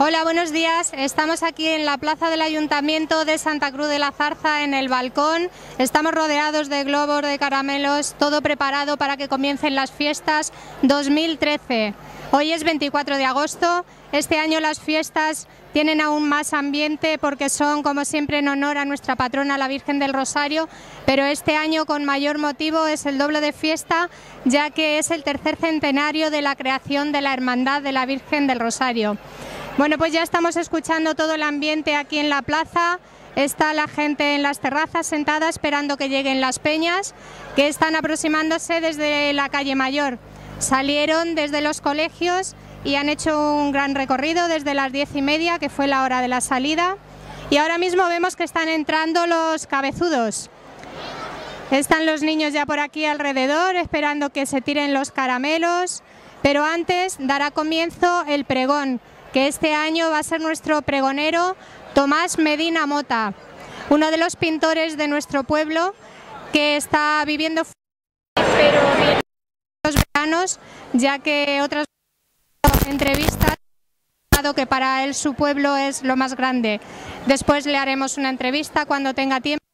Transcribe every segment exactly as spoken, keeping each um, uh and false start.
Hola, buenos días. Estamos aquí en la plaza del Ayuntamiento de Santa Cruz de la Zarza, en el balcón. Estamos rodeados de globos, de caramelos, todo preparado para que comiencen las fiestas dos mil trece. Hoy es veinticuatro de agosto. Este año las fiestas tienen aún más ambiente porque son, como siempre, en honor a nuestra patrona, la Virgen del Rosario, pero este año con mayor motivo es el doble de fiesta, ya que es el tercer centenario de la creación de la Hermandad de la Virgen del Rosario. Bueno, pues ya estamos escuchando todo el ambiente aquí en la plaza. Está la gente en las terrazas sentada esperando que lleguen las peñas, que están aproximándose desde la calle Mayor. Salieron desde los colegios y han hecho un gran recorrido desde las diez y media, que fue la hora de la salida. Y ahora mismo vemos que están entrando los cabezudos. Están los niños ya por aquí alrededor esperando que se tiren los caramelos, pero antes dará comienzo el pregón, que este año va a ser nuestro pregonero Tomás Medina Mota, uno de los pintores de nuestro pueblo que está viviendo pero bien los veranos, ya que otras entrevistas dado que para él su pueblo es lo más grande. Después le haremos una entrevista cuando tenga tiempo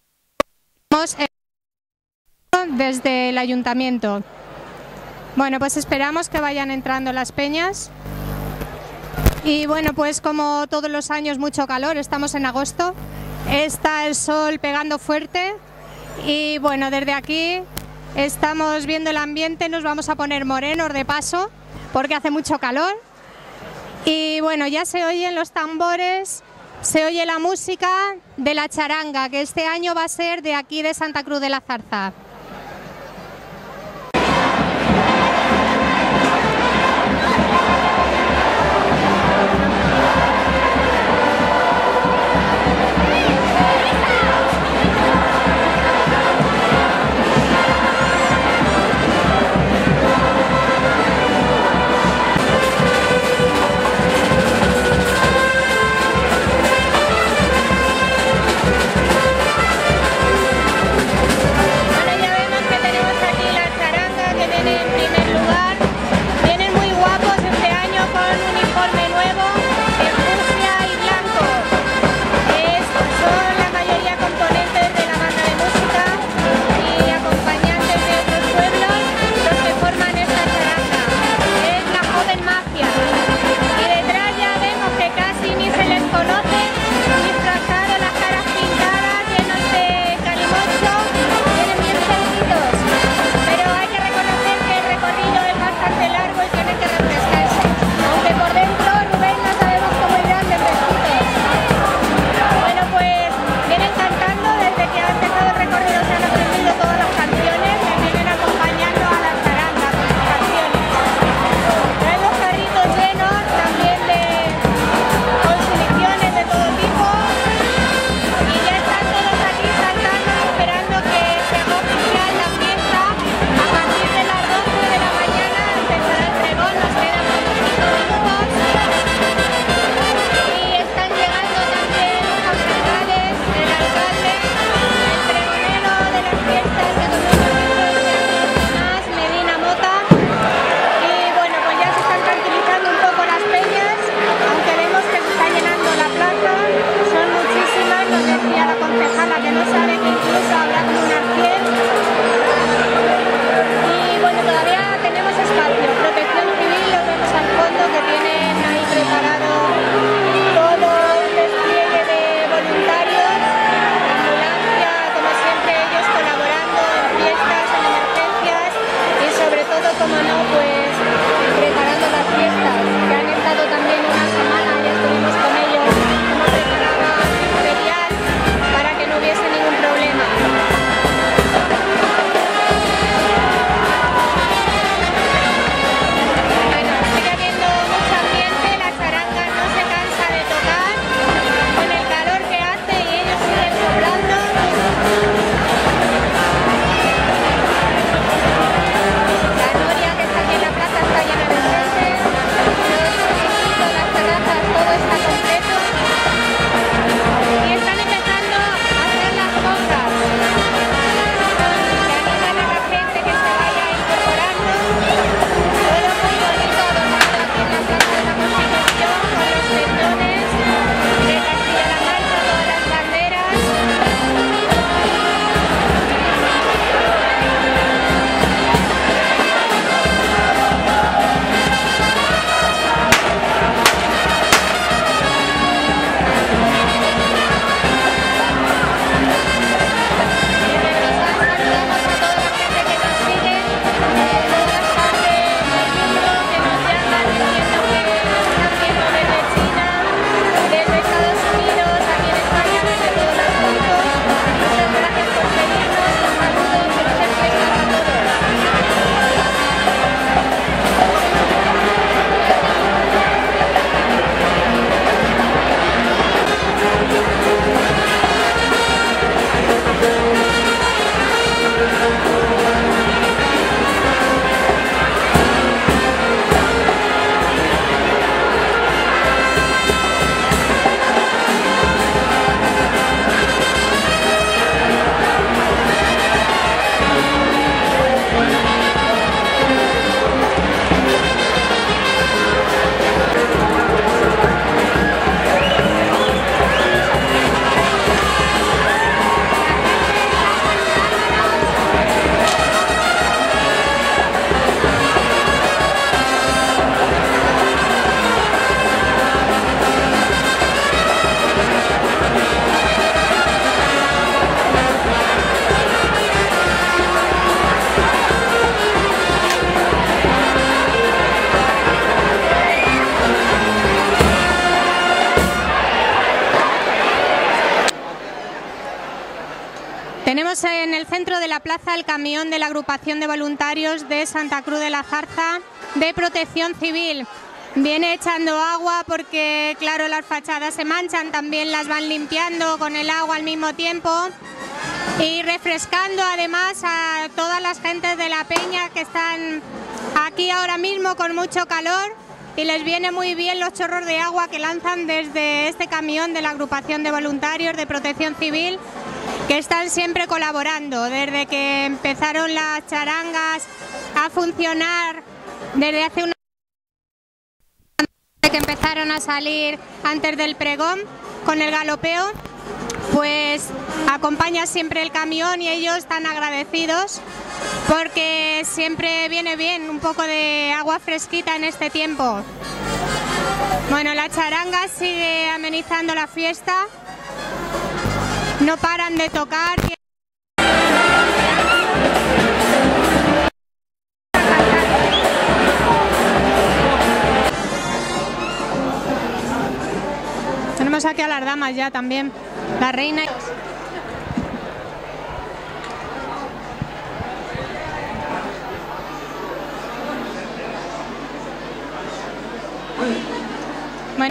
desde el ayuntamiento. Bueno, pues esperamos que vayan entrando las peñas. Y bueno, pues como todos los años, mucho calor, estamos en agosto, está el sol pegando fuerte y bueno, desde aquí estamos viendo el ambiente, nos vamos a poner morenos de paso porque hace mucho calor y bueno, ya se oyen los tambores, se oye la música de la charanga, que este año va a ser de aquí de Santa Cruz de la Zarza. Bueno, ya Tenemos en el centro de la plaza el camión de la agrupación de voluntarios de Santa Cruz de la Zarza de Protección Civil. Viene echando agua porque, claro, las fachadas se manchan, también las van limpiando con el agua al mismo tiempo y refrescando además a todas las gentes de la peña que están aquí ahora mismo con mucho calor y les viene muy bien los chorros de agua que lanzan desde este camión de la agrupación de voluntarios de Protección Civil, que están siempre colaborando desde que empezaron las charangas a funcionar, desde hace una que empezaron a salir antes del pregón con el galopeo, pues acompaña siempre el camión y ellos están agradecidos porque siempre viene bien un poco de agua fresquita en este tiempo. Bueno, la charanga sigue amenizando la fiesta. No paran de tocar. Tenemos aquí a las damas ya también, la reina. Bueno.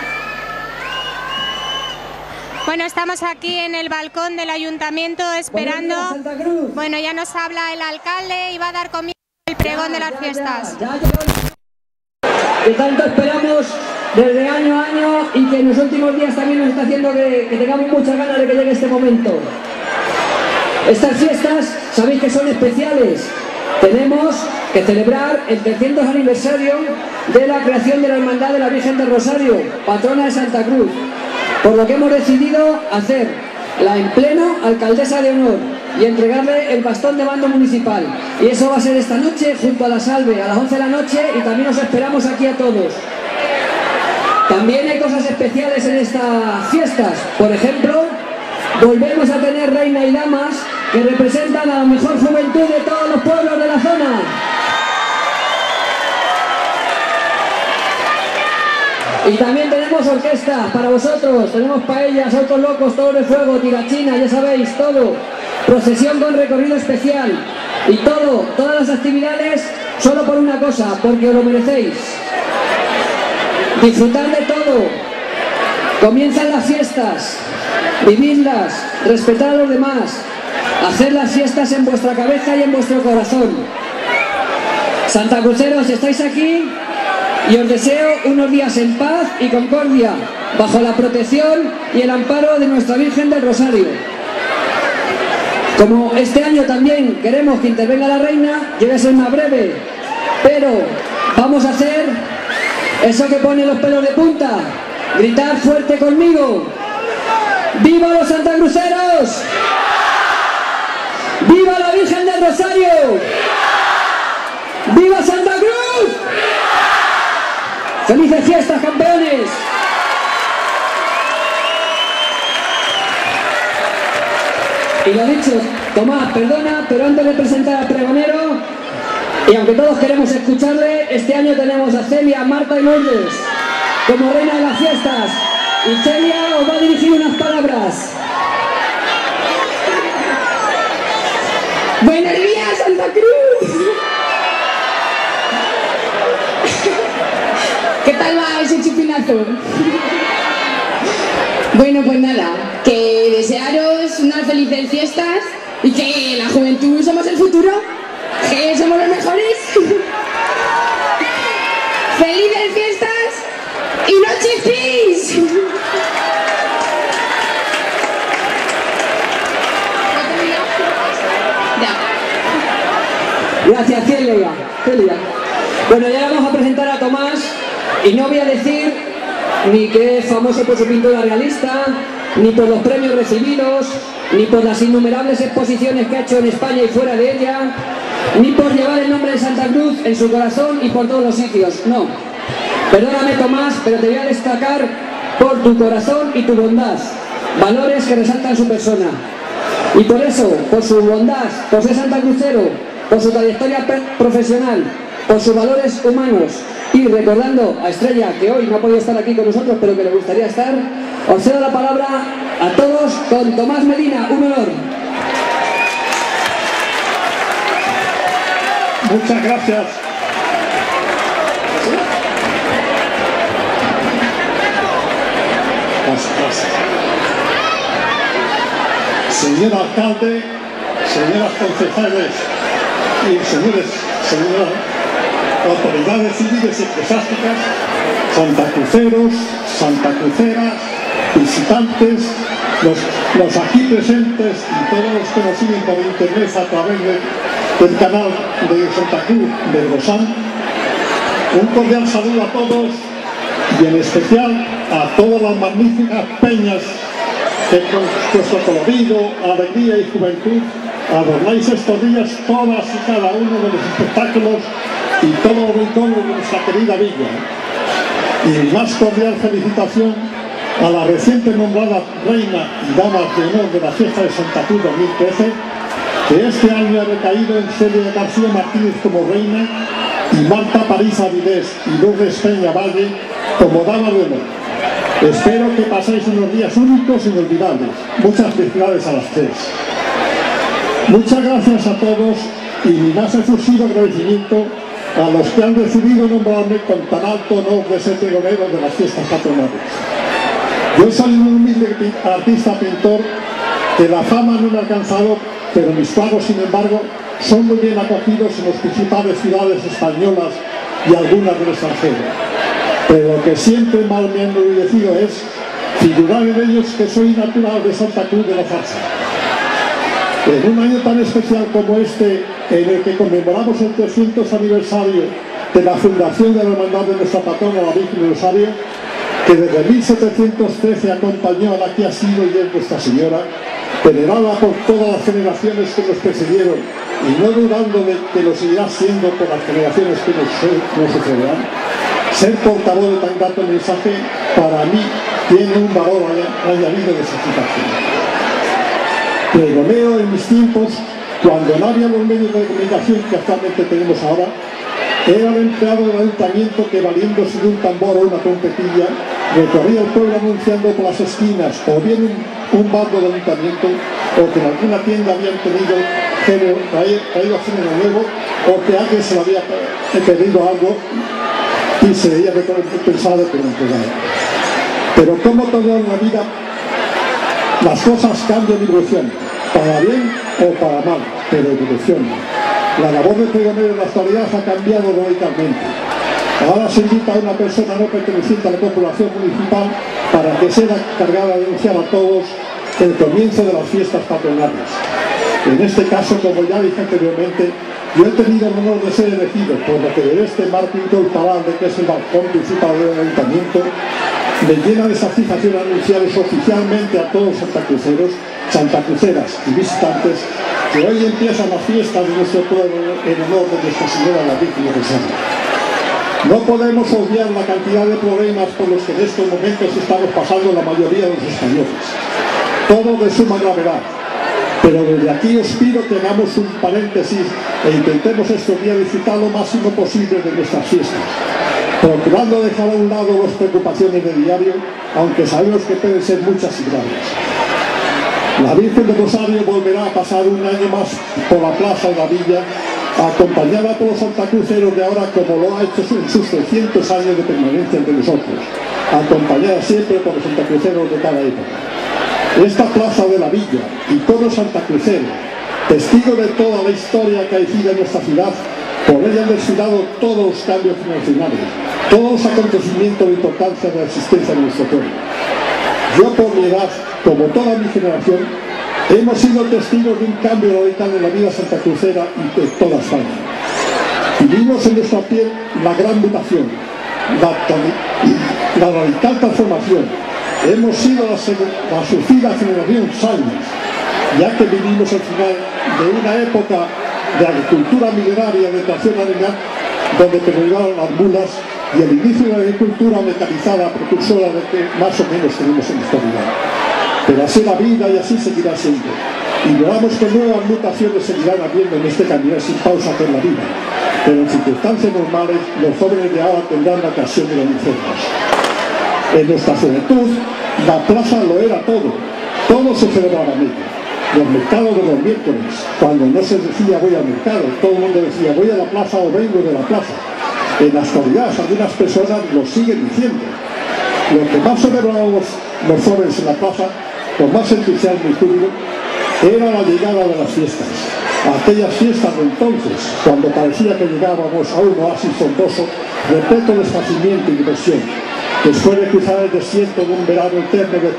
Bueno, estamos aquí en el balcón del ayuntamiento esperando. Bueno, ya nos habla el alcalde y va a dar comienzo el pregón de las fiestas. Que tanto esperamos desde año a año y que en los últimos días también nos está haciendo que, que tengamos muchas ganas de que llegue este momento. Estas fiestas sabéis que son especiales. Tenemos que celebrar el trescientos aniversario de la creación de la Hermandad de la Virgen del Rosario, patrona de Santa Cruz. Por lo que hemos decidido hacer la en pleno alcaldesa de honor y entregarle el bastón de mando municipal. Y eso va a ser esta noche junto a la salve a las once de la noche y también os esperamos aquí a todos. También hay cosas especiales en estas fiestas. Por ejemplo, volvemos a tener reina y damas que representan a la mejor juventud de todos los pueblos de la zona. Y también tenemos orquesta para vosotros, tenemos paellas, autos locos, toros de fuego, tirachina, ya sabéis, todo. Procesión con recorrido especial. Y todo, todas las actividades, solo por una cosa, porque os lo merecéis. Disfrutar de todo. Comienzan las fiestas, vividlas, respetad a los demás, hacer las fiestas en vuestra cabeza y en vuestro corazón. Santacruceros, estáis aquí y os deseo unos días en paz y concordia, bajo la protección y el amparo de nuestra Virgen del Rosario. Como este año también queremos que intervenga la reina, yo voy a ser más breve, pero vamos a hacer eso que pone los pelos de punta. Gritar fuerte conmigo. ¡Viva los santacruceros! ¡Viva la Virgen del Rosario! ¡Viva Santa Cruz! ¡Felices fiestas, campeones! Y lo dicho, Tomás, perdona, pero antes de presentar al pregonero, y aunque todos queremos escucharle, este año tenemos a Celia, Marta y Lourdes como reina de las fiestas. Y Celia os va a dirigir unas palabras. ¡Buenos días, Santa Cruz! ¿Qué tal va ese chipinazo? Bueno, pues nada, que desearos unas felices fiestas y que la juventud somos el futuro, que somos los mejores. ¡Felices fiestas y no chispis! Gracias, Celia. Celia. Bueno, ya vamos a presentar a Tomás y no voy a decir ni que es famoso por su pintura realista, ni por los premios recibidos, ni por las innumerables exposiciones que ha hecho en España y fuera de ella, ni por llevar el nombre de Santa Cruz en su corazón y por todos los sitios. No. Perdóname, Tomás, pero te voy a destacar por tu corazón y tu bondad, valores que resaltan su persona. Y por eso, por su bondad, por ser santacrucero, por su trayectoria profesional, por sus valores humanos y recordando a Estrella, que hoy no ha podido estar aquí con nosotros, pero que le gustaría estar, os cedo la palabra a todos con Tomás Medina. Un honor. Muchas gracias. Gracias. Señor alcalde, señoras concejales y señores, señoras autoridades civiles y eclesiásticas, santacruceros, santacruceras, visitantes, los, los aquí presentes y todos los que nos siguen por internet a través de, del canal de Santa Cruz de Rosán. Un cordial saludo a todos y en especial a todas las magníficas peñas que con vuestro colorido, alegría y juventud adornáis estos días todas y cada uno de los espectáculos y todos los rincones de nuestra querida villa. Y más cordial felicitación a la reciente nombrada reina y dama de honor de la fiesta de Santa Cruz dos mil trece, que este año ha recaído en Celia García Martínez como reina y Marta París Avilés y Lourdes Peña Valle como dama de honor. Espero que paséis unos días únicos e inolvidables. Muchas felicidades a las tres. Muchas gracias a todos y mi más efusivo agradecimiento a los que han decidido nombrarme con tan alto honor de ser pregonero de las fiestas patronales. Yo soy un humilde artista pintor que la fama no me ha alcanzado, pero mis cuadros, sin embargo, son muy bien acogidos en las principales ciudades españolas y algunas del extranjero. Pero lo que siempre mal me han enorgullecido es figurar en ellos que soy natural de Santa Cruz de la Zarza. En un año tan especial como este, en el que conmemoramos el trescientos aniversario de la fundación de la Hermandad de nuestra patrona, la Virgen del Rosario, que desde mil setecientos trece acompañó a la que ha sido y es Nuestra Señora, venerada por todas las generaciones que nos precedieron y no dudando de que lo seguirá siendo por las generaciones que nos, nos sucederán. Ser portavoz de tan grato mensaje, para mí, tiene un valor añadido de satisfacción. Pregoneo en mis tiempos, cuando no había los medios de comunicación que actualmente tenemos ahora, era el empleado del ayuntamiento que, valiéndose de un tambor o una trompetilla, recorría el pueblo anunciando por las esquinas o bien un, un bando del ayuntamiento, o que en alguna tienda habían tenido género, traído género nuevo, o que alguien se le había pedido algo y se veía recompensado por entregado. Pero como todo en la vida, las cosas cambian y evolucionan, para bien o para mal, pero evolucionan. La labor de pregonero en la actualidad ha cambiado radicalmente. Ahora se invita a una persona no perteneciente a la corporación municipal para que sea encargada de anunciar a todos el comienzo de las fiestas patronales. En este caso, como ya dije anteriormente, yo he tenido el honor de ser elegido, por lo que desde este marco incorporable, que es el balcón principal del ayuntamiento, me llena de satisfacción anunciaros oficialmente a todos los santacruceros, santacruceras y visitantes que hoy empiezan las fiestas de nuestro pueblo en honor de Nuestra Señora la Virgen del Rosario. No podemos obviar la cantidad de problemas por los que en estos momentos estamos pasando la mayoría de los españoles. Todo de suma gravedad. Pero desde aquí os pido que hagamos un paréntesis e intentemos estos días disfrutar lo máximo posible de nuestras fiestas, procurando dejar a un lado las preocupaciones del diario, aunque sabemos que pueden ser muchas y graves. La Virgen del Rosario volverá a pasar un año más por la plaza de la villa, acompañada por los santacruceros de ahora, como lo ha hecho en sus trescientos años de permanencia entre nosotros, acompañada siempre por los santacruceros de cada época. Esta plaza de la villa y todo santacrucero, testigo de toda la historia que ha vivido en nuestra ciudad, por ella han desfilado todos los cambios generacionales, todos los acontecimientos de importancia de la existencia de nuestro pueblo. Yo, por mi edad, como toda mi generación, hemos sido testigos de un cambio radical en la vida santacrucera y de toda España. Vivimos en nuestra piel la gran mutación, la, la radical transformación. Hemos sido la, la sufrida generación Salmas, ya que vivimos al final de una época de agricultura milenaria de tracción animal, donde predominaron las mulas, y el inicio de la agricultura mecanizada precursora de que más o menos tenemos en la actualidad. Pero así la vida y así seguirá siendo. Ignoramos que nuevas mutaciones seguirán habiendo en este caminar sin pausa por la vida, pero en circunstancias normales los jóvenes de ahora tendrán la ocasión de vencernos. En nuestra juventud, la plaza lo era todo, todo se celebraba en ella. los mercados de los miércoles, cuando no se decía voy al mercado, todo el mundo decía voy a la plaza o vengo de la plaza. En la actualidad algunas personas lo siguen diciendo. Lo que más celebrábamos los jóvenes en la plaza, con más entusiasmo y júbilo, era la llegada de las fiestas. Aquellas fiestas de entonces, cuando parecía que llegábamos a un oasis frondoso, repleto de esparcimiento y diversión, después de cruzar el desierto de un verano eterno de,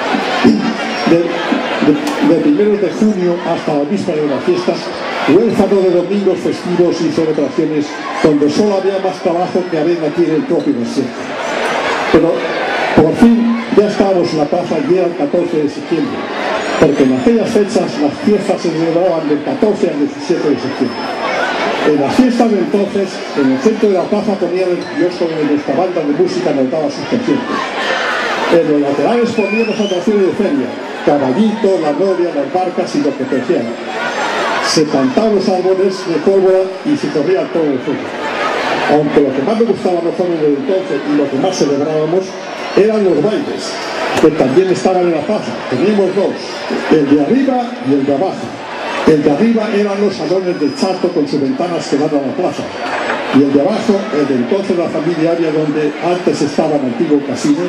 de, de, de primeros de junio hasta la víspera de las fiestas, huérfano de domingos festivos y celebraciones donde solo había más trabajo que arena aquí en el propio desierto. Pero por fin ya estábamos en la plaza y era el catorce de septiembre, porque en aquellas fechas las fiestas se celebraban del catorce al diecisiete de septiembre. En las fiestas de entonces, en el centro de la plaza ponían el kiosco donde nuestra banda de música nos daba sus conciertos. En los laterales poníamos atracciones de feria, caballito, la novia, las barcas y lo que preciara. Se cantaban los árboles de pólvora y se corría todo el fuego. Aunque lo que más me gustaba a los jóvenes de entonces y lo que más celebrábamos eran los bailes, que también estaban en la plaza. Teníamos dos, el de arriba y el de abajo. El de arriba eran los salones de Chato con sus ventanas que dan a la plaza, y el de abajo, el de entonces la familiaria donde antes estaba el antiguo casino.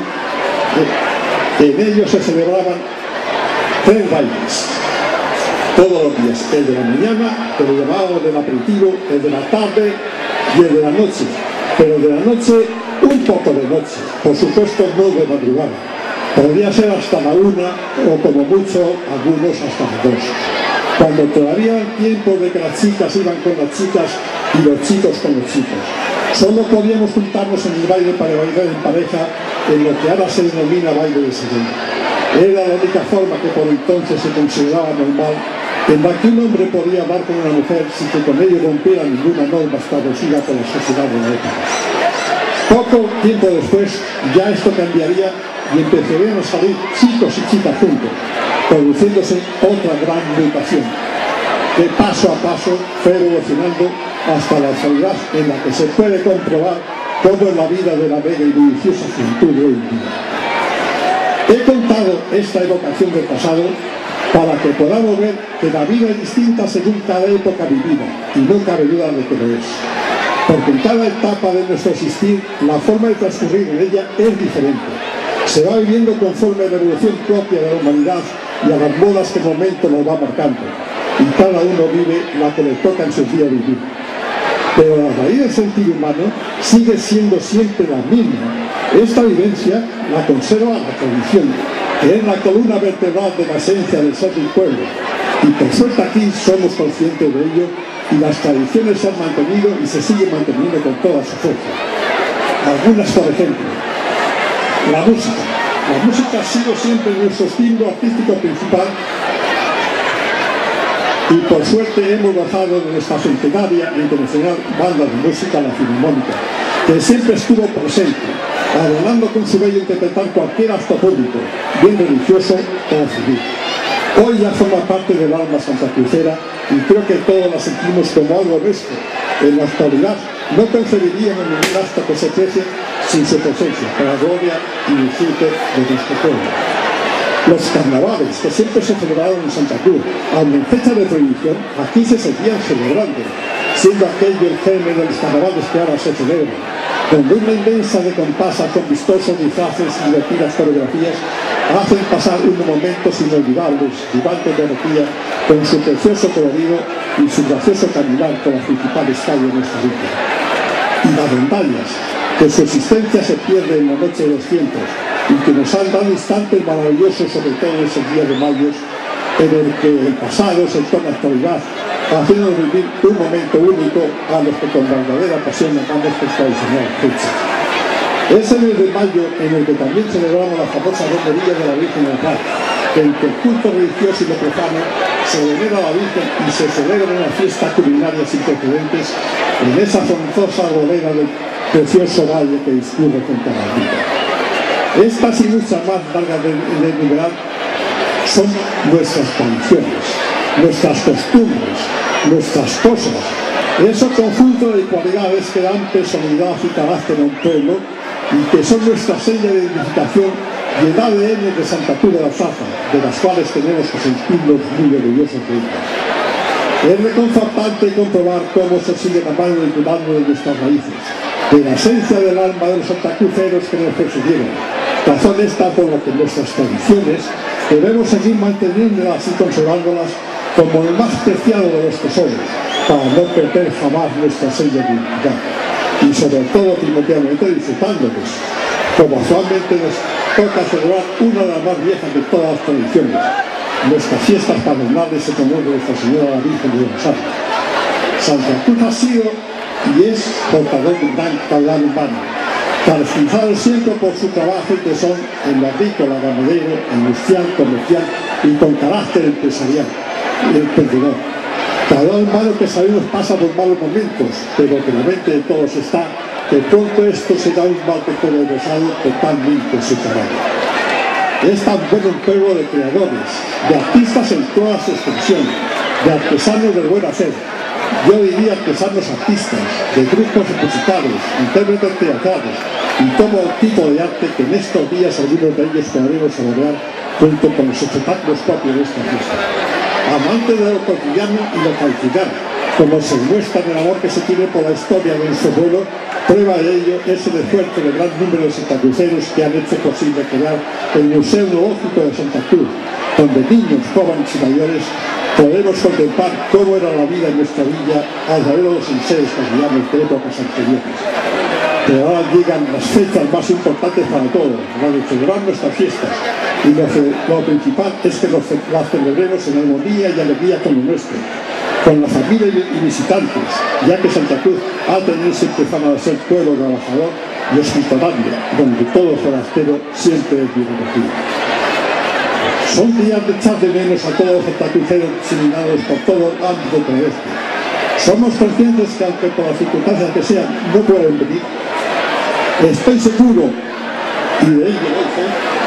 En ellos se celebraban tres bailes todos los días: el de la mañana, que lo llamábamos del aperitivo, el de la tarde y el de la noche. Pero de la noche, un poco de noche, por supuesto no de madrugada. Podría ser hasta la una o como mucho algunos hasta las dos. Cuando todavía era tiempo de que las chicas iban con las chicas y los chicos con los chicos. Solo podíamos juntarnos en el baile para bailar en pareja en lo que ahora se denomina baile de salón. Era la única forma que por entonces se consideraba normal en la que un hombre podía hablar con una mujer sin que con ello rompiera ninguna norma establecida por la sociedad de la época. Poco tiempo después ya esto cambiaría y empezarían a salir chicos y chicas juntos, produciéndose otra gran mutación, que paso a paso fue evolucionando hasta la actualidad en la que se puede comprobar cómo es la vida de la bella y bulliciosa juventud de hoy en día. He contado esta evocación del pasado para que podamos ver que la vida es distinta según cada época vivida, y no cabe duda de que lo es. Porque en cada etapa de nuestro existir, la forma de transcurrir en ella es diferente. Se va viviendo conforme a la evolución propia de la humanidad y a las modas que el momento nos va marcando, y cada uno vive la que le toca en sus días vivir. Pero la raíz del sentir humano sigue siendo siempre la misma. Esta vivencia la conserva la tradición, que es la columna vertebral de la esencia del ser del pueblo, y por suerte aquí somos conscientes de ello, y las tradiciones se han mantenido y se siguen manteniendo con toda su fuerza. Algunas, por ejemplo, la música. La música ha sido siempre nuestro estilo artístico principal, y por suerte hemos bajado de nuestra centenaria e internacional banda de música, la Filarmónica, que siempre estuvo presente, adornando con su bello interpretar cualquier acto público, bien religioso o civil. Hoy ya forma parte del alma santacrucera y creo que todos la sentimos como algo nuestro. En la actualidad no concebiríamos ningún acto que se precie sin su presencia, para la gloria y disfrute de nuestro pueblo. Los carnavales, que siempre se celebraron en Santa Cruz, aunque en fecha de prohibición, aquí se seguían celebrando, siendo aquello el germen de los carnavales que ahora se celebran, donde una inmensa de compasas con vistosos disfraces y divertidas coreografías hacen pasar unos momentos inolvidables, vivantes de energía, con su precioso colorido y su gracioso caminar por las principales calles de nuestra villa. Y las rondallas, que su existencia se pierde en la noche de los tiempos, y que nos han dado instantes maravillosos, sobre todo esos días de mayo, en el que el pasado se torna actualidad, haciendo vivir un momento único a los que con verdadera pasión amamos esta tradicional fecha. Es el mes de mayo en el que también celebramos la famosa romería de la Virgen del Paz, que entre el culto religioso y lo profano se venera a la Virgen y se celebra una fiesta culinaria sin precedentes en esa frondosa arboleda del precioso valle que discurre junto a la vida. Estas y muchas más largas de, de enumerar son nuestras tradiciones, nuestras costumbres, nuestras cosas, ese conjunto de cualidades que dan personalidad y carácter a un pueblo y que son nuestra seña de identificación y el A D N de Santa Cruz de la Zarza, de las cuales tenemos que sentirnos muy orgullosos de ellas. Es reconfortante comprobar cómo se siguen amando y cuidando de nuestras raíces, de la esencia del alma de los santacruceros que nos precedieron. Razón esta por la que nuestras tradiciones debemos seguir manteniéndolas y conservándolas como el más preciado de los tesoros, para no perder jamás nuestra sello de identidad. Y sobre todo, primordialmente, disfrutándolos, como actualmente nos toca celebrar una de las más viejas de todas las tradiciones, nuestras fiestas patronales en honor de Nuestra Señora la Virgen de los Ángeles. Santa Cruz ha sido y es portador de un gran caudal humano, caracterizado siempre por su trabajo y tesón en lo agrícola, ganadero, industrial, comercial y con carácter empresarial y emprendedor. Caudal humano que sabemos pasa por malos momentos, pero que la mente de todos está que pronto esto será un mal que todo besado totalmente separado. Es tan bueno un pueblo de creadores, de artistas en todas sus extensiones, de artesanos del buen hacer, yo diría artesanos artistas, de grupos musicales, intérpretes teatrales y todo tipo de arte que en estos días algunos de ellos podremos saborear junto con los espectáculos propios de esta fiesta. Amantes de lo cotidiano y lo calificado, como se muestra en el amor que se tiene por la historia de nuestro pueblo, prueba de ello es el esfuerzo del gran número de santacruceros que han hecho posible crear el Museo Etnológico de Santa Cruz, donde niños, jóvenes y mayores podemos contemplar cómo era la vida en nuestra villa a través de los enseres castellanos de épocas anteriores. Pero ahora llegan las fechas más importantes para todos, las de celebrar nuestras fiestas, y lo, lo principal es que los, las celebremos en armonía y alegría con lo nuestro, con la familia y visitantes, ya que Santa Cruz ha tenido siempre fama de ser pueblo trabajador y hospitalario, donde todo forastero siempre es bien acogido. Son días de echar de menos a todos los santacruceros diseminados por todo el ámbito terrestre. Somos conscientes que aunque por las circunstancias que sean no pueden venir, estoy seguro, y de ello lo sé,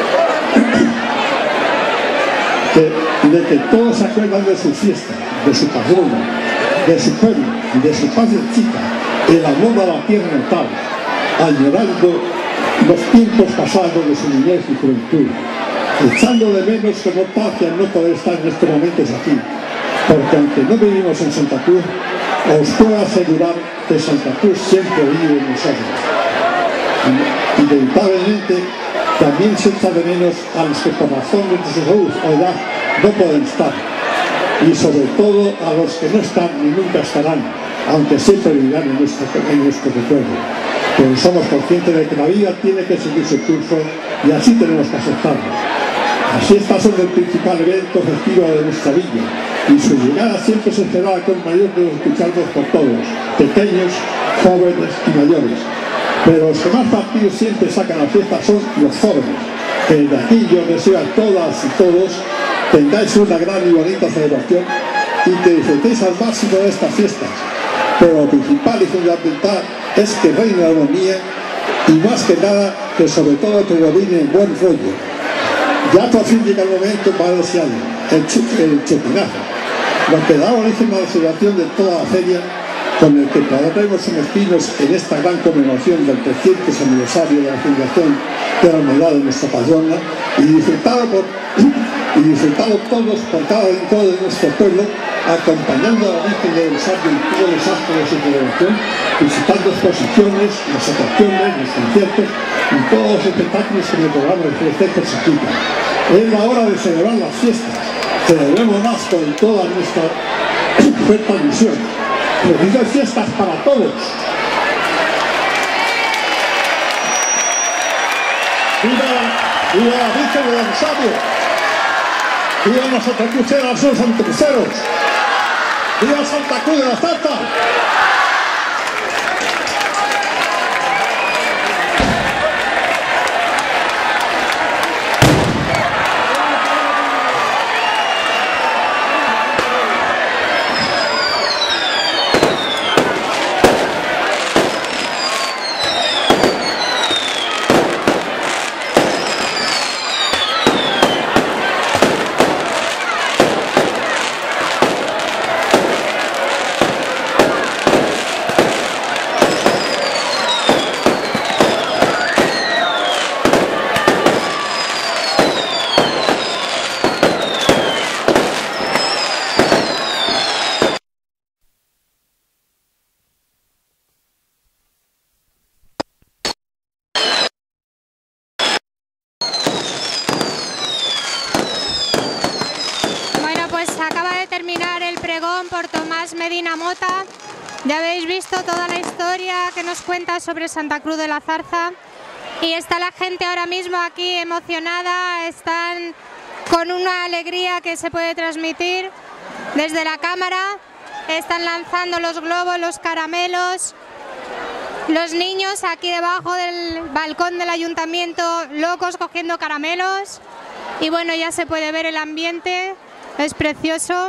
que, de que todos se acuerdan de sus fiestas, de su patrona, de su pueblo, de su patria chica, el amor a la tierra natal, añorando los tiempos pasados de su niñez y juventud, echando de menos con nostalgia no poder estar en estos momentos aquí, porque aunque no vivimos en Santa Cruz, os puedo asegurar que Santa Cruz siempre vive en nosotros. Inevitablemente también se echa de menos a los que por razón de su salud o edad no pueden estar, y sobre todo a los que no están ni nunca estarán, aunque siempre vivirán en nuestro, en nuestro recuerdo. Pero somos conscientes de que la vida tiene que seguir su curso y así tenemos que aceptarlo. Las fiestas son el principal evento festivo de nuestra villa y su llegada siempre se esperaba con mayor de escucharnos por todos, pequeños, jóvenes y mayores. Pero los que más partidos siempre sacan a la fiesta son los jóvenes, que de aquí yo deseo a todas y todos tengáis una gran y bonita celebración y que disfrutéis al máximo de estas fiestas. Pero lo principal y fundamental es que reine la armonía y más que nada que sobre todo predomine el buen rollo. Ya por fin llega el momento más deseado, el, ch el chupinazo, lo que da origen a la celebración de toda la feria, con el que podremos sumergirnos en esta gran conmemoración del trescientos aniversario de la fundación de la Hermandad de nuestra patrona y disfrutado, por, y disfrutado todos por cada rincón de nuestro pueblo, acompañando a la Virgen del Rosario en todos los actos de su celebración, visitando exposiciones, las atracciones, los conciertos y todos los espectáculos que el programa de festejo se quita. Es la hora de celebrar las fiestas, celebrémonos con toda nuestra fuerte misión. Felices fiestas para todos. ¡Viva, viva la Virgen del Rosario! ¡Viva los santacruceros, los santacruceros! ¡Viva Santa Cruz de la Zarza! Tomás Medina Mota. Ya habéis visto toda la historia que nos cuenta sobre Santa Cruz de la Zarza. Y está la gente ahora mismo aquí emocionada, están con una alegría que se puede transmitir desde la cámara. Están lanzando los globos, los caramelos. Los niños aquí debajo del balcón del ayuntamiento, locos cogiendo caramelos. Y bueno, ya se puede ver el ambiente, es precioso.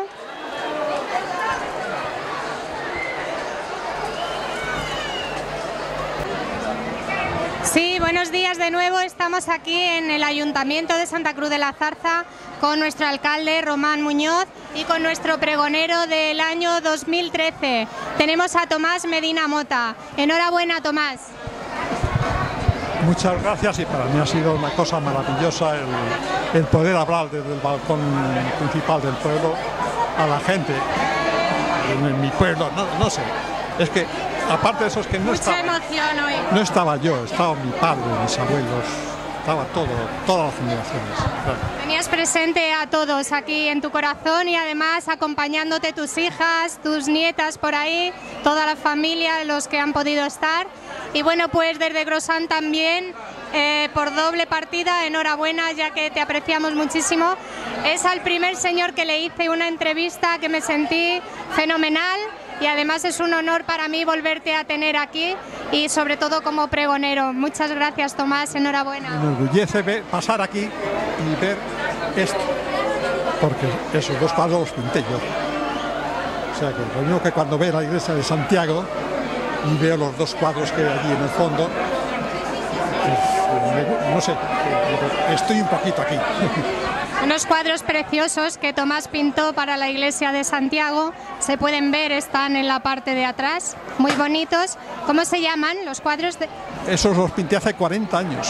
Sí, buenos días de nuevo. Estamos aquí en el Ayuntamiento de Santa Cruz de la Zarza con nuestro alcalde Román Muñoz y con nuestro pregonero del año dos mil trece. Tenemos a Tomás Medina Mota. Enhorabuena, Tomás. Muchas gracias, y para mí ha sido una cosa maravillosa el, el poder hablar desde el balcón principal del pueblo a la gente en, en mi pueblo. No, no sé, es que aparte de eso es que no Mucha estaba, emoción hoy. no estaba yo, estaba mi padre, mis abuelos, estaba todo, todas las generaciones. Claro. Tenías presente a todos aquí en tu corazón y además acompañándote tus hijas, tus nietas por ahí, toda la familia, los que han podido estar. Y bueno, pues desde Grosán también, eh, por doble partida, enhorabuena, ya que te apreciamos muchísimo. Es al primer señor que le hice una entrevista que me sentí fenomenal. Y además es un honor para mí volverte a tener aquí y sobre todo como pregonero. Muchas gracias, Tomás, enhorabuena. Me enorgullece ver, pasar aquí y ver esto, porque esos dos cuadros los pinté yo. O sea que lo mismo que cuando veo la iglesia de Santiago y veo los dos cuadros que hay allí en el fondo, pues, no sé, estoy un poquito aquí. Unos cuadros preciosos que Tomás pintó para la iglesia de Santiago, se pueden ver, están en la parte de atrás, muy bonitos. ¿Cómo se llaman los cuadros? De... Esos los pinté hace cuarenta años.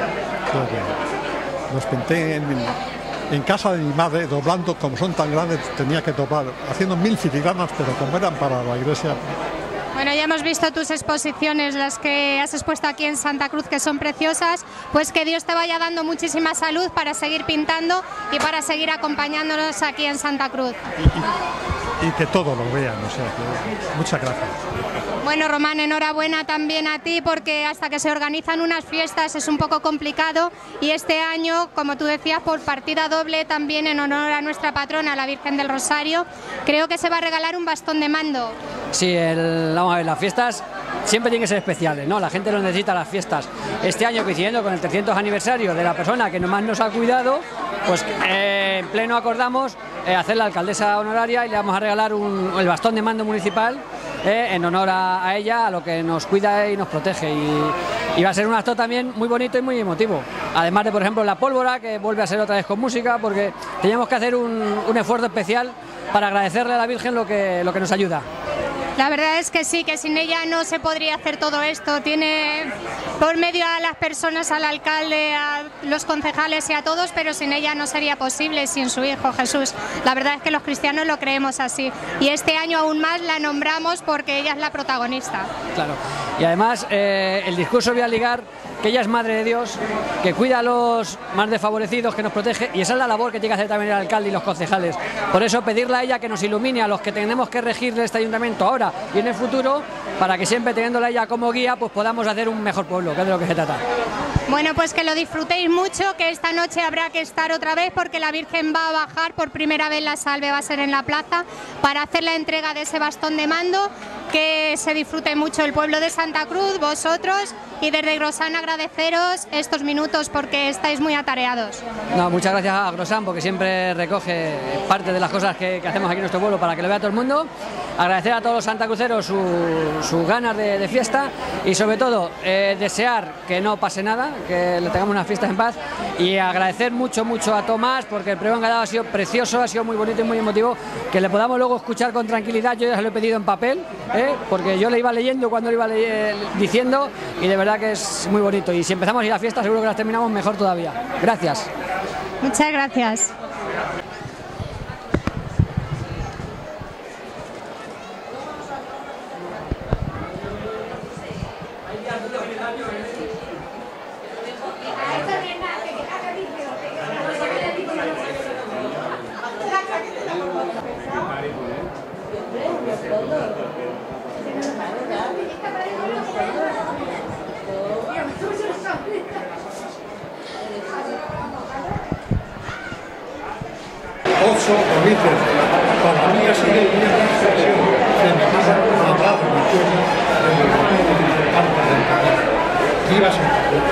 Los pinté en, en casa de mi madre, doblando, como son tan grandes, tenía que doblar, haciendo mil filigranas, pero como eran para la iglesia. Bueno, ya hemos visto tus exposiciones, las que has expuesto aquí en Santa Cruz, que son preciosas. Pues que Dios te vaya dando muchísima salud para seguir pintando y para seguir acompañándonos aquí en Santa Cruz. Y, y, y que todo lo vean, o sea, que muchas gracias. Bueno, Román, enhorabuena también a ti, porque hasta que se organizan unas fiestas es un poco complicado, y este año, como tú decías, por partida doble, también en honor a nuestra patrona, la Virgen del Rosario, creo que se va a regalar un bastón de mando. Sí, el, vamos a ver, las fiestas siempre tienen que ser especiales, ¿no? La gente lo necesita, las fiestas. Este año, coincidiendo con el trescientos aniversario de la persona que más nos ha cuidado, pues eh, en pleno acordamos eh, hacer la alcaldesa honoraria y le vamos a regalar un, el bastón de mando municipal eh, en honor a, a ella, a lo que nos cuida y nos protege. Y, y va a ser un acto también muy bonito y muy emotivo. Además de, por ejemplo, la pólvora, que vuelve a ser otra vez con música, porque teníamos que hacer un, un esfuerzo especial para agradecerle a la Virgen lo que, lo que nos ayuda. La verdad es que sí, que sin ella no se podría hacer todo esto. Tiene por medio a las personas, al alcalde, a los concejales y a todos, pero sin ella no sería posible, sin su hijo Jesús. La verdad es que los cristianos lo creemos así. Y este año aún más la nombramos porque ella es la protagonista. Claro. Y además eh, el discurso voy a ligar que ella es Madre de Dios, que cuida a los más desfavorecidos, que nos protege, y esa es la labor que tiene que hacer también el alcalde y los concejales. Por eso pedirle a ella que nos ilumine a los que tenemos que regir este ayuntamiento ahora y en el futuro, para que siempre teniéndola a ella como guía, pues podamos hacer un mejor pueblo, que es de lo que se trata. Bueno, pues que lo disfrutéis mucho, que esta noche habrá que estar otra vez porque la Virgen va a bajar por primera vez, la salve va a ser en la plaza para hacer la entrega de ese bastón de mando. Que se disfrute mucho el pueblo de Santa Cruz, vosotros, y desde Grosán agradeceros estos minutos porque estáis muy atareados. No, muchas gracias a Grosán, porque siempre recoge parte de las cosas que, que hacemos aquí en nuestro pueblo para que lo vea todo el mundo. Agradecer a todos los santacruceros sus su ganas de, de fiesta y sobre todo eh, desear que no pase nada, que le tengamos unas fiestas en paz, y agradecer mucho mucho a Tomás porque el pregón que ha dado ha sido precioso, ha sido muy bonito y muy emotivo, que le podamos luego escuchar con tranquilidad. Yo ya se lo he pedido en papel, ¿eh? Porque yo le iba leyendo cuando le iba le diciendo, y de verdad que es muy bonito, y si empezamos a ir a la fiesta seguro que las terminamos mejor todavía. Gracias. Muchas gracias. Ocho felices para mí ha sido una expresión femenina hablada en mi tierra desde el momento de mi parte del canal. ¡Viva Santa Cruz!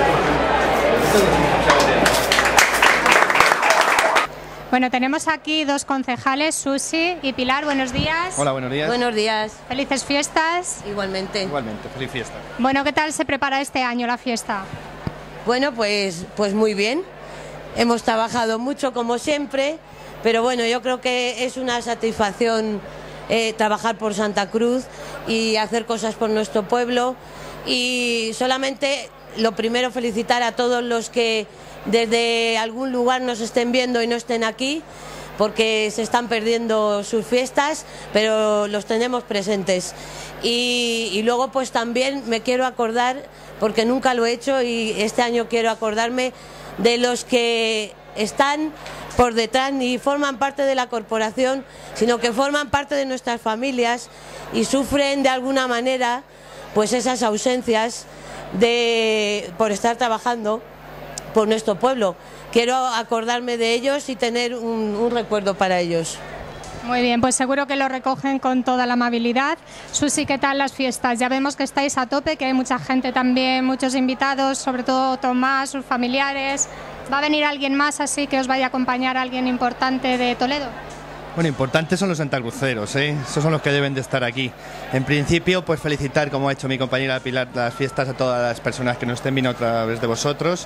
Bueno, tenemos aquí dos concejales, Susi y Pilar. Buenos días. Hola, buenos días. Buenos días. Felices fiestas. Igualmente. Igualmente, feliz fiesta. Bueno, ¿qué tal se prepara este año la fiesta? Bueno, pues, pues muy bien. Hemos trabajado mucho como siempre, pero bueno, yo creo que es una satisfacción eh, trabajar por Santa Cruz y hacer cosas por nuestro pueblo. Y solamente lo primero, felicitar a todos los que desde algún lugar nos estén viendo y no estén aquí, porque se están perdiendo sus fiestas, pero los tenemos presentes. Y, y luego pues también me quiero acordar, porque nunca lo he hecho y este año quiero acordarme de los que están por detrás y forman parte de la corporación, sino que forman parte de nuestras familias y sufren de alguna manera pues esas ausencias de, por estar trabajando por nuestro pueblo. Quiero acordarme de ellos y tener un, un recuerdo para ellos. Muy bien, pues seguro que lo recogen con toda la amabilidad. Susi, ¿qué tal las fiestas? Ya vemos que estáis a tope, que hay mucha gente también, muchos invitados, sobre todo Tomás, sus familiares. ¿Va a venir alguien más así que os vaya a acompañar, alguien importante de Toledo? Bueno, importantes son los santacruceros, ¿eh? Esos son los que deben de estar aquí. En principio, pues felicitar, como ha hecho mi compañera Pilar, las fiestas a todas las personas que nos estén viendo a través de vosotros.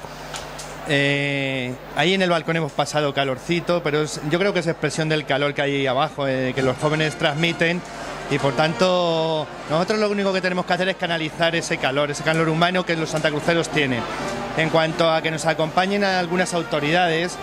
Eh, ahí en el balcón hemos pasado calorcito, pero es, yo creo que es expresión del calor que hay ahí abajo, eh, que los jóvenes transmiten, y por tanto nosotros lo único que tenemos que hacer es canalizar ese calor, ese calor humano que los santacruceros tienen. En cuanto a que nos acompañen a algunas autoridades,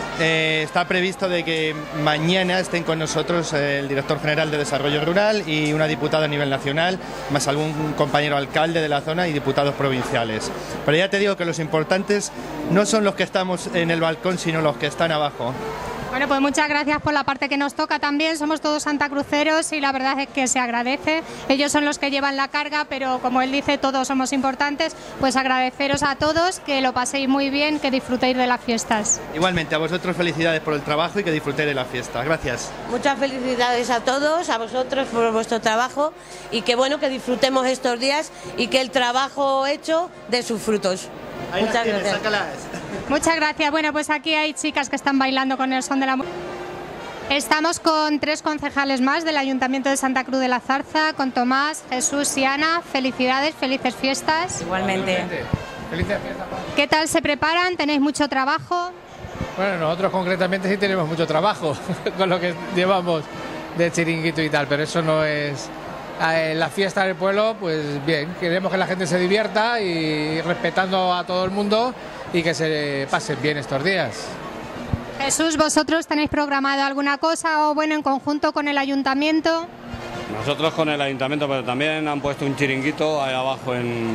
eh, está previsto de que mañana estén con nosotros el director general de Desarrollo Rural y una diputada a nivel nacional, más algún compañero alcalde de la zona y diputados provinciales. Pero ya te digo que los importantes no son los que estamos en el balcón, sino los que están abajo. Bueno, pues muchas gracias por la parte que nos toca también. Somos todos santacruceros y la verdad es que se agradece. Ellos son los que llevan la carga, pero como él dice, todos somos importantes. Pues agradeceros a todos, que lo paséis muy bien, que disfrutéis de las fiestas. Igualmente, a vosotros felicidades por el trabajo y que disfrutéis de la fiesta. Gracias. Muchas felicidades a todos, a vosotros por vuestro trabajo y que bueno, que disfrutemos estos días y que el trabajo hecho dé sus frutos. Ahí Muchas las tienes, gracias. sácalas. Muchas gracias. Bueno, pues aquí hay chicas que están bailando con el son de la música. Estamos con tres concejales más del Ayuntamiento de Santa Cruz de la Zarza, con Tomás, Jesús y Ana. Felicidades, felices fiestas. Igualmente. Felices fiestas. ¿Qué tal se preparan? ¿Tenéis mucho trabajo? Bueno, nosotros concretamente sí tenemos mucho trabajo con lo que llevamos de chiringuito y tal, pero eso no es... En la fiesta del pueblo, pues bien, queremos que la gente se divierta y respetando a todo el mundo y que se pasen bien estos días. Jesús, ¿vosotros tenéis programado alguna cosa o bueno, en conjunto con el ayuntamiento? Nosotros con el ayuntamiento, pero también han puesto un chiringuito ahí abajo en,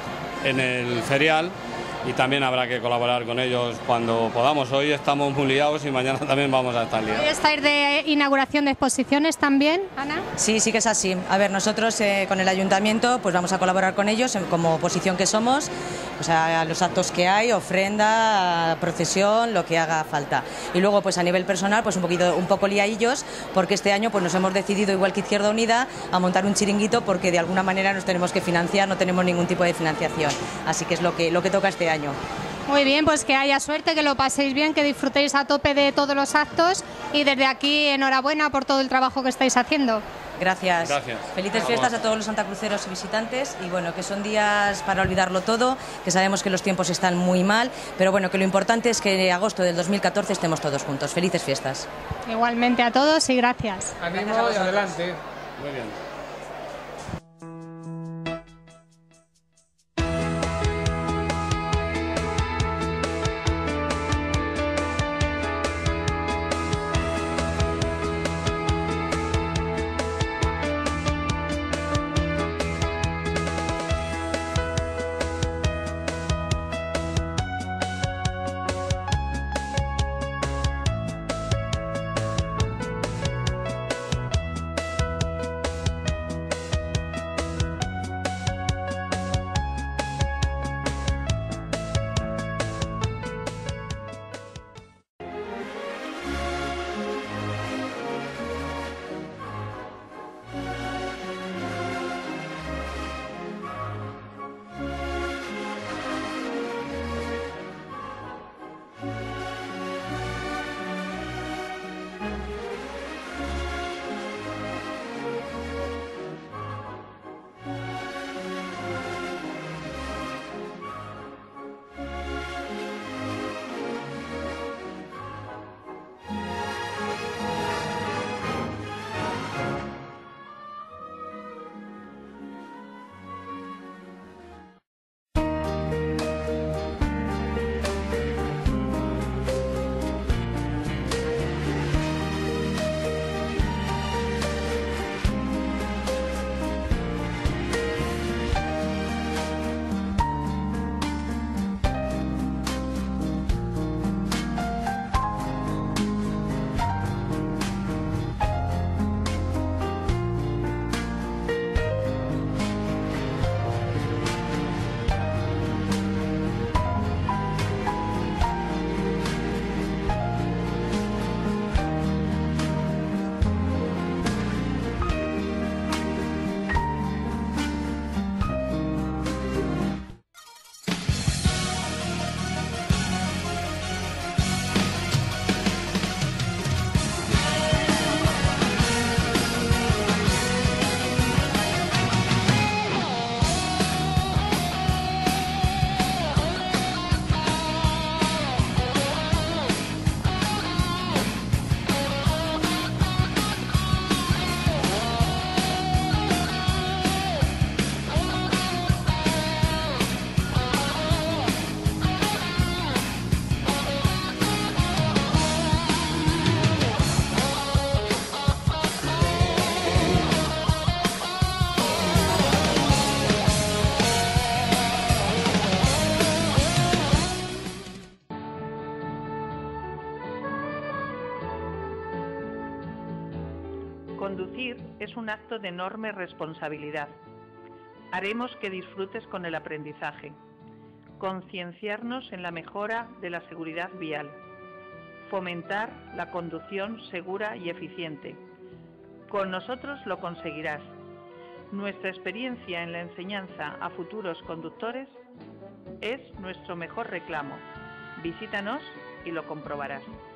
en el ferial y también habrá que colaborar con ellos cuando podamos. Hoy estamos muy liados y mañana también vamos a estar liados. ¿Hoy estáis de inauguración de exposiciones también, Ana? Sí, sí que es así. A ver, nosotros eh, con el ayuntamiento pues vamos a colaborar con ellos en, como oposición que somos, o sea, a los actos que hay, ofrenda, procesión, lo que haga falta. Y luego pues a nivel personal pues un poquito un poco liaillos porque este año pues nos hemos decidido igual que Izquierda Unida a montar un chiringuito porque de alguna manera nos tenemos que financiar, no tenemos ningún tipo de financiación. Así que es lo que lo que toca este año. Muy bien, pues que haya suerte, que lo paséis bien, que disfrutéis a tope de todos los actos y desde aquí enhorabuena por todo el trabajo que estáis haciendo. Gracias. Gracias. Felices fiestas a todos los santacruceros y visitantes y bueno, que son días para olvidarlo todo, que sabemos que los tiempos están muy mal, pero bueno, que lo importante es que en agosto del dos mil catorce estemos todos juntos. Felices fiestas. Igualmente a todos y gracias. Ánimo y adelante. Muy bien. es un acto de enorme responsabilidad. Haremos que disfrutes con el aprendizaje. Concienciarnos en la mejora de la seguridad vial. Fomentar la conducción segura y eficiente. Con nosotros lo conseguirás. Nuestra experiencia en la enseñanza a futuros conductores es nuestro mejor reclamo. Visítanos y lo comprobarás.